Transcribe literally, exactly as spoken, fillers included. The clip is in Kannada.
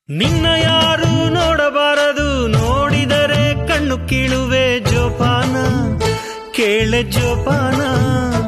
ನಿನ್ನ ಯಾರು ನೋಡಬಾರದು, ನೋಡಿದರೆ ಕಣ್ಣು ಕೀಳುವೆ ಜೋಪಾನ, ಕೇಳೆ ಜೋಪಾನ.